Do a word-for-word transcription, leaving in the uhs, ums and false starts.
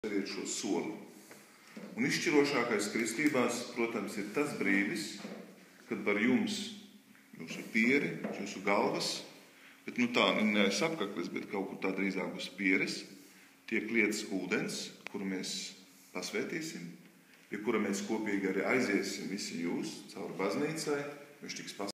Dariet šo soli. Un izšķirošākais kristībās, protams, ir tas brīdis, kad var jums, jūsu pieri, jūsu galvas, bet nu tā, nevis apkaklis, bet kaut kur tā drīzāk uz pieres, tiek lietas ūdens, kuru mēs pasvētīsim, pie kura mēs kopīgi arī aiziesim visi jūs cauri baznīcai, viņš tiks pasvētīts.